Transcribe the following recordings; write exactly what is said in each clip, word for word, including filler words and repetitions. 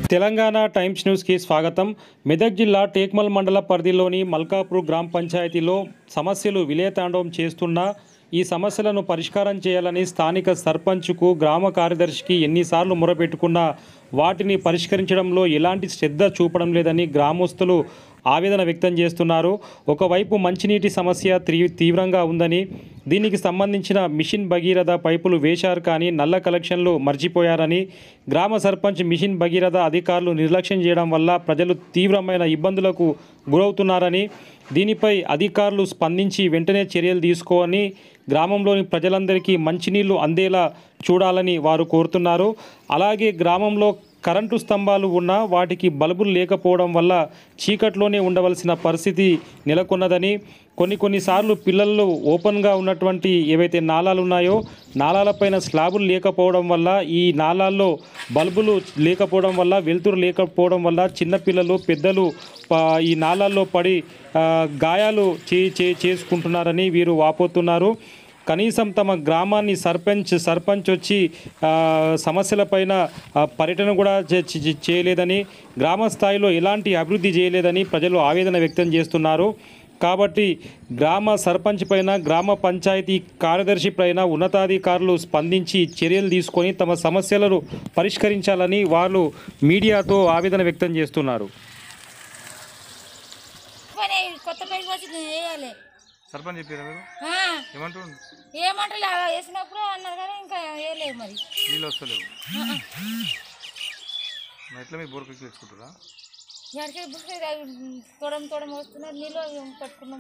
Telangana times న్యూస్కి స్వాగతం. మెదక్ జిల్లా టేక్మల్ మండల పరిధిలోని మల్కాపూర్ గ్రామ పంచాయతీలో సమస్యలు విలయతాండవం చేస్తున్నా ఈ సమస్యలను పరిష్కారం చేయాలని స్థానిక సర్పంచ్కు గ్రామ కార్యదర్శికి ఎన్నిసార్లు మొరపెట్టుకున్నా వాటిని పరిష్కరించడంలో ఎలాంటి శ్రద్ధ చూపడం లేదని గ్రామస్తులు ఆవేదన వ్యక్తం చేస్తున్నారు. ఒకవైపు మంచినీటి సమస్య తీవ్రంగా ఉందని, దీనికి సంబంధించిన మిషన్ భగీరథ పైపులు వేశారు కానీ నల్ల కలెక్షన్లు మర్చిపోయారని, గ్రామ సర్పంచ్ మిషన్ భగీరథ అధికారులు నిర్లక్ష్యం చేయడం వల్ల ప్రజలు తీవ్రమైన ఇబ్బందులకు గురవుతున్నారని, దీనిపై అధికారులు స్పందించి వెంటనే చర్యలు తీసుకొని గ్రామంలోని ప్రజలందరికీ మంచినీళ్లు అందేలా చూడాలని వారు కోరుతున్నారు. అలాగే గ్రామంలో కరెంటు స్తంభాలు ఉన్నా వాటికి బల్బులు లేకపోవడం వల్ల చీకట్లోనే ఉండవలసిన పరిస్థితి నెలకొన్నదని, కొన్ని కొన్నిసార్లు పిల్లలు ఓపెన్గా ఉన్నటువంటి ఏవైతే నాళాలు ఉన్నాయో నాళాలపైన స్లాబులు లేకపోవడం వల్ల, ఈ నాళాల్లో బల్బులు లేకపోవడం వల్ల, వెలుతురు లేకపోవడం వల్ల చిన్నపిల్లలు పెద్దలు ఈ నాళాల్లో పడి గాయాలు చే చేసుకుంటున్నారని వీరు వాపోతున్నారు. కనీసం తమ గ్రామాన్ని సర్పంచ్ సర్పంచ్ వచ్చి సమస్యలపైన పర్యటన కూడా చేయలేదని, గ్రామ స్థాయిలో ఎలాంటి అభివృద్ధి చేయలేదని ప్రజలు ఆవేదన వ్యక్తం చేస్తున్నారు. కాబట్టి గ్రామ సర్పంచ్ పైన, గ్రామ పంచాయతీ కార్యదర్శి పైన ఉన్నతాధికారులు స్పందించి చర్యలు తీసుకొని తమ సమస్యలను పరిష్కరించాలని వాళ్ళు మీడియాతో ఆవేదన వ్యక్తం చేస్తున్నారు. సర్పంచ్ చెప్పారా మీరు? ఏమంటారు? ఏమంటలే వేసినప్పుడు అన్నారు కానీ ఇంకా వేయలేదు. మరి నీళ్ళు వస్తలేవు. ఎట్లా మీ బోర్ పిక్కి తెచ్చుకుంటారా? ఎక్కడికి బుక్ తోడం తోడం వస్తున్నారు, నీళ్ళు పట్టుకున్నాం.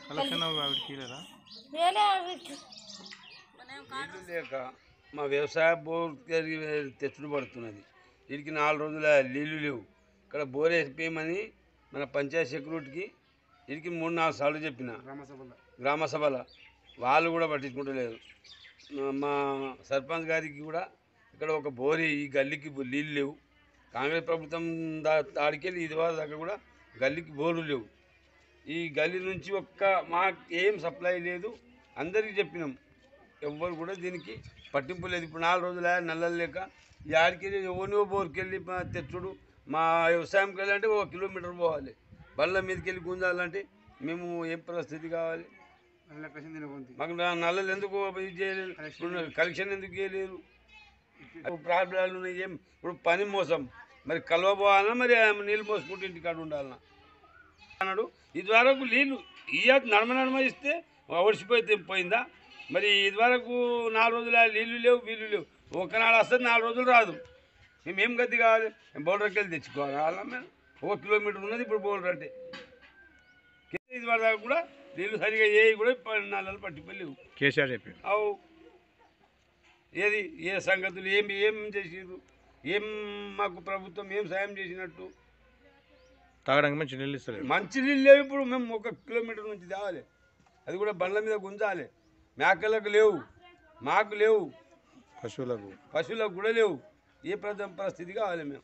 లేక మా వ్యవసాయ బోర్ తెచ్చుడు పడుతున్నది. వీడికి నాలుగు రోజుల నీళ్ళు లేవు. ఇక్కడ బోర్ వేసిపోయమని మన పంచాయత్ సెక్యూరిటీకి వీడికి మూడు నాలుగు సార్లు చెప్పిన గ్రామ సభలో, వాళ్ళు కూడా పట్టించుకుంటలేదు. మా సర్పంచ్ గారికి కూడా ఇక్కడ ఒక బోరి ఈ గల్లీకి నీళ్ళు లేవు. కాంగ్రెస్ ప్రభుత్వం దా దాడికెళ్ళి ఇది వారి దగ్గర కూడా గల్లీకి బోర్లు లేవు. ఈ గల్లీ నుంచి ఒక్క మాకు ఏం సప్లై లేదు. అందరికీ చెప్పినాం, ఎవ్వరు కూడా దీనికి పట్టింపు లేదు. ఇప్పుడు నాలుగు రోజులు నల్లలు లేక ఈ ఆడికెళ్ళి ఎవరినో బోర్కి వెళ్ళి తెచ్చుడు. మా వ్యవసాయంకి వెళ్ళాలంటే ఒక కిలోమీటర్ పోవాలి. బళ్ళ మీదకి వెళ్ళి గుంజాలంటే మేము ఏం పరిస్థితి కావాలి? మాకు నల్లలు ఎందుకు ఇది చేయలేదు, కలెక్షన్ ఎందుకు చేయలేరు? ప్రాబ్లాలు ఉన్నాయి. ఏం ఇప్పుడు పని మోసం, మరి కలవబోవాలన్నా మరి నీళ్ళు మోసుకుంటూ ఇంటికాడ ఉండాలన్నా అన్నాడు. ఇదివరకు నీళ్ళు ఇయ్య నడమ నడమ ఇస్తే ఒడిసిపోతే పోయిందా? మరి ఇదివరకు నాలుగు రోజులు నీళ్ళు లేవు, వీళ్ళు లేవు. ఒకనాడు వస్తుంది, నాలుగు రోజులు రాదు. మేమేం గతి కావాలి? బౌలర్కి వెళ్ళి తెచ్చుకోవాలి. వాళ్ళ మేము ఒక కిలోమీటర్ ఉన్నది ఇప్పుడు బౌలర్ అంటే. ఇది వరకు కూడా నీళ్ళు సరిగా ఏ కూడా నాలుగు పట్టిపోలేవు. కేసీఆర్ చెప్పి అవు ఏది ఏ సంగతులు ఏమి ఏం చేసిరు, ఏం మాకు ప్రభుత్వం ఏం సాయం చేసినట్టు? తాగడానికి మంచి నీళ్ళు ఇస్తారు. మంచి నీళ్ళు లేవు. ఇప్పుడు మేము ఒక కిలోమీటర్ నుంచి తేవాలి, అది కూడా బండ్ల మీద గుంజాలి. మేకలకు లేవు, మాకు లేవు, పశువులకు పశువులకు కూడా లేవు. ఏ ప్రధాన పరిస్థితి కావాలి? మేము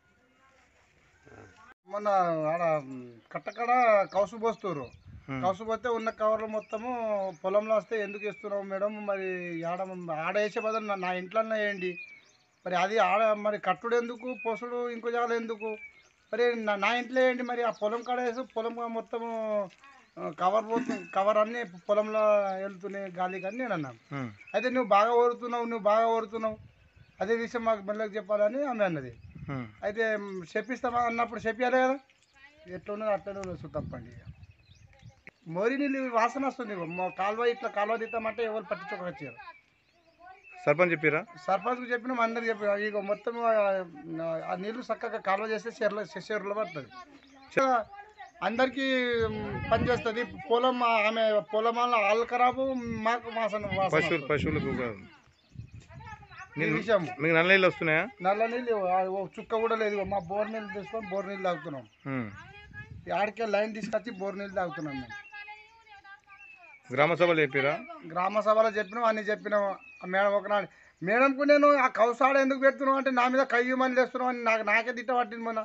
మొన్న ఆడ కట్టకడ కౌసు పోస్తారు, కౌసు పోతే ఉన్న కవర్లు మొత్తము పొలంలో వస్తే ఎందుకు ఇస్తున్నావు మేడం? మరి ఆడ ఆడ వేసే బదులు నా ఇంట్లోనే వేయండి. మరి అది ఆడ మరి కట్టుడు ఎందుకు, పొసుడు ఇంకో జాగా ఎందుకు? మరి నా ఇంట్లో వేయండి. మరి ఆ పొలం కాడ వేసి పొలం మొత్తము కవర్ పోతుంది, కవర్ అన్నీ పొలంలో వెళ్తున్నాయి గాలికి అని నేను అన్నాను. అయితే నువ్వు బాగా ఓరుతున్నావు, నువ్వు బాగా ఓరుతున్నావు, అదే విషయం మాకు మెల్లకి చెప్పాలని ఆమె అన్నది. అయితే చెప్పిస్తామా అన్నప్పుడు చెప్పాలి కదా, ఎట్లా ఉన్నది అట్లనే ఉన్నది. తప్పండి, మోరి నీళ్ళు వాసన వస్తుంది. కాలువ ఇట్లా కాలువ తీస్తామంటే ఎవరు పట్టించుకోవచ్చు. సర్పంచ్ చెప్పారా? సర్పంచ్కి చెప్పినాం, అందరికి చెప్పినా. ఇక మొత్తం ఆ నీళ్ళు చక్కగా కాలువ చేస్తే చెర్ల చెరువులో పడుతుంది, అందరికీ పనిచేస్తుంది. పొలం ఆమె పొలం వల్ల ఆళ్ళు ఖరాబు, మాకు వాసన పశువులు పశువులకు విషయం. మీకు నల్ల నీళ్ళు వస్తున్నాయా? నల్ల నీళ్ళు చుక్క కూడా లేదు. మా బోర్ నీళ్ళు తీసుకొని బోర్ నీళ్ళు తాగుతున్నాం. ఆడికే లైన్ తీసుకొచ్చి బోర్ నీళ్ళు తాగుతున్నాం మేము. గ్రామ సభలో చెప్పారా? గ్రామ సభలో చెప్పినాం, అన్ని చెప్పినాం. మేడం ఒకనాడు మేడంకు నేను ఆ కౌసాడ ఎందుకు పెడుతున్నావు అంటే నా మీద కయ్యమని తెస్తున్నావు అని నాకు నాకే తిట్ట పట్టింది. మొన్న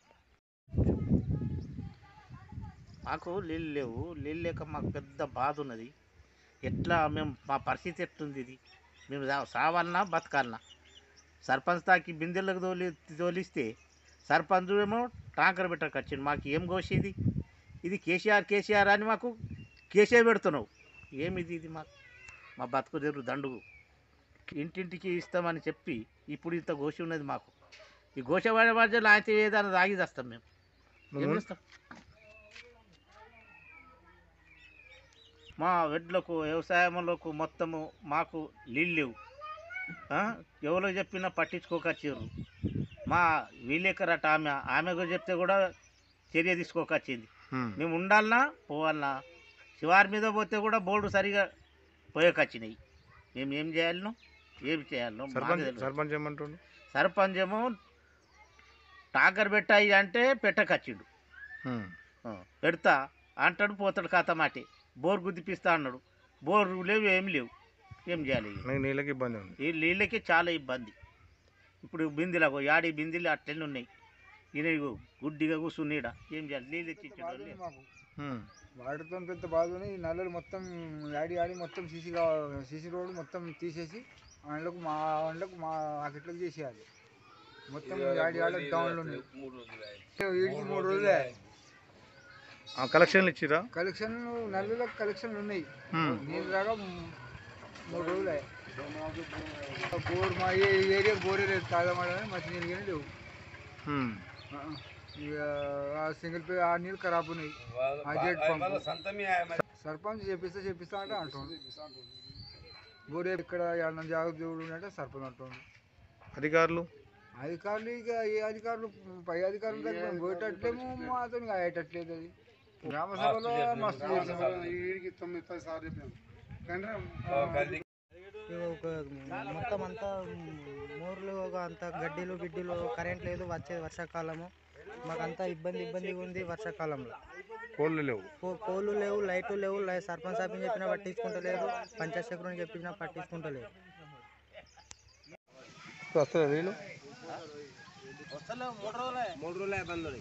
మాకు నీళ్ళు లేవు, నీళ్ళు లేక మాకు పెద్ద బాధ ఉన్నది. ఎట్లా మేము మా పరిస్థితి ఎట్లుంది? ఇది మేము సావాలన్నా బతకాలన్నా? సర్పంచ్ తాకి బిందెలకు తోలి తోలిస్తే సర్పంచ్ ఏమో టాంకర్ పెట్టకు వచ్చింది. మాకు ఏం కోసేది? ఇది కేసీఆర్ కేసీఆర్ అని మాకు కేసే పెడుతున్నావు. ఏమిది ఇది? మాకు మా బతుకు తెరు దండుగు ఇంటింటికి ఇస్తామని చెప్పి ఇప్పుడు ఇంత గోషి ఉన్నది మాకు. ఈ గోష పడే మధ్యలో అయితే ఏదైనా తాగి చేస్తాం మేము. ఏం చేస్తాం? మా వెడ్లకు వ్యవసాయంలోకి మొత్తము మాకు నీళ్ళు లేవు. ఎవరో చెప్పినా పట్టించుకోకొచ్చారు. మా వీలేకరట ఆమె ఆమెకు చెప్తే కూడా చర్య తీసుకోకొచ్చింది. మేము ఉండాలన్నా పోవాలన్నా శివారి మీద పోతే కూడా బోర్డు సరిగా పోయకొచ్చినాయి. మేము ఏం చేయాలనో ఏమి చేయాలనో సర్పంచ్ ఏమంటుండు? సర్పంచ్ ఏమో టాకర్ పెట్టాయి అంటే పెట్టకచ్చిండు. పెడతా అంటాడు, పోతాడు కథమాటి. బోర్ గుద్దిపిస్తా అన్నాడు. బోరు లేవు, ఏమి లేవు. ఏం చేయాలి? నీళ్ళకి ఇబ్బంది ఉంది. ఈ నీళ్ళకి చాలా ఇబ్బంది. ఇప్పుడు బిందెలకు యాడి బిందెలు అట్లనే ఉన్నాయి. ఈయన గుడ్డిగా కూర్చున్నీడ ఏం చేయాలి? నీళ్ళు తెచ్చి వాటితో పెద్ద బాధని ఈ నల్లలు మొత్తం యాడి ఆడి మొత్తం సీసీ సీసీ రోడ్డు మొత్తం తీసేసి వాళ్ళకు మా వాళ్ళకు మా ఆకెట్లకు చేసేయాలి. మొత్తం యాడి ఆడ డౌన్లు ఉన్నాయి. వీడికి మూడు రోజులే కలెక్షన్లు ఇచ్చిరా? కలెక్షన్ నల్లులకు కలెక్షన్లు ఉన్నాయి. నీళ్ళు రాగా మూడు రోజులే. బోర్ మా ఏ ఏరియా బోర్ ఏరియా తాగమని మంచి నీళ్ళు కానీ లేవు. సింగిల్ పే ఆ నీళ్ళు ఖరాబ్ ఉన్నాయి. ఆ జెట్ పంప్ సర్పంచ్ చేపిస్తే చేపిస్తా అంటే అంటుంది. బోర్ ఇక్కడ ఏమన్నా జాగ్రత్త చూడు అంటే సర్పంచ్ అంటుంది. అధికారులు అధికారులు ఇక ఏ అధికారులు పై అధికారులు దగ్గర పోయేటట్లేమో మాతో అయ్యేటట్లేదు. అది గ్రామ సభలో మస్తు వీడికి తొమ్మిది పది సార్లు చెప్పాము. మొత్తం అంతా మోర్లు అంత గడ్డీలు గిడ్డీలు కరెంట్ లేదు. వచ్చే వర్షాకాలము మాకంతా ఇబ్బంది ఇబ్బందిగా ఉంది. వర్షాకాలంలో కోళ్ళు లేవు, కోళ్ళు లేవు, లైట్లు లేవు. సర్పంచ్ సాబ్ చెప్పినా పట్టించుకుంటలేదు, పంచాయత్ సెక్రటరీ చెప్పినా పట్టించుకుంటలేదు. వస్తుంది నీళ్ళు వస్తలేవు. మూడు రోజులే మూడు రోజులే ఇబ్బంది.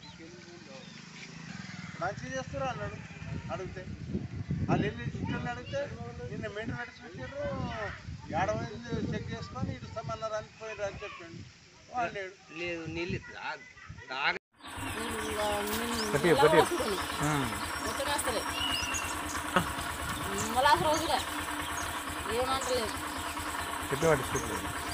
మంచిగా చేస్తారు అన్నాడు అడిగితే. వాళ్ళు వెళ్ళి చుట్టూ అడిగితే నిన్న మెయింటైన్ నడిచి పెట్టారు. ఏడవైంది చెక్ చేసుకొని ఇటు ఇస్తామన్నారు అని పోయారు అని చెప్పండి. వాళ్ళు లేదు నీళ్ళు మళ్ళీ రోజులే ఏమంటలేదు. చెప్పి పట్టించుకోలేదు.